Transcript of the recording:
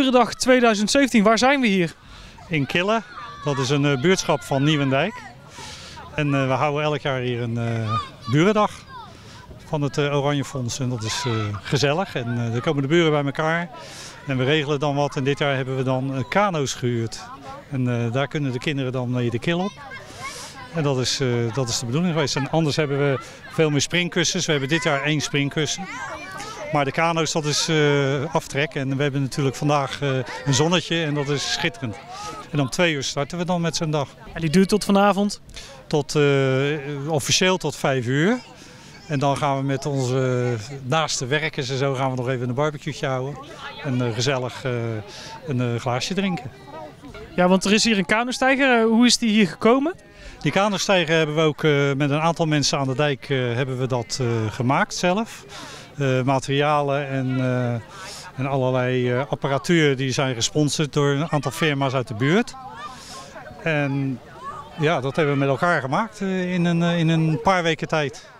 Burendag 2017, waar zijn we hier? In Kille, dat is een buurtschap van Nieuwendijk. En we houden elk jaar hier een burendag van het Oranje Fonds. En dat is gezellig. En er komen de buren bij elkaar. En we regelen dan wat. En dit jaar hebben we dan kano's gehuurd. En daar kunnen de kinderen dan mee de Kille op. En dat is de bedoeling geweest. En anders hebben we veel meer springkussens. We hebben dit jaar 1 springkussen. Maar de kano's, dat is aftrek. En we hebben natuurlijk vandaag een zonnetje en dat is schitterend. En om 2 uur starten we dan met zo'n dag. En die duurt tot vanavond? Officieel tot 5 uur. En dan gaan we met onze naaste werkers en zo gaan we nog even een barbecue'tje houden. En gezellig een glaasje drinken. Ja, want er is hier een kanostijger. Hoe is die hier gekomen? Die kanostijger hebben we ook met een aantal mensen aan de dijk hebben we dat gemaakt zelf. Materialen en allerlei apparatuur die zijn gesponsord door een aantal firma's uit de buurt. En ja, dat hebben we met elkaar gemaakt in een paar weken tijd.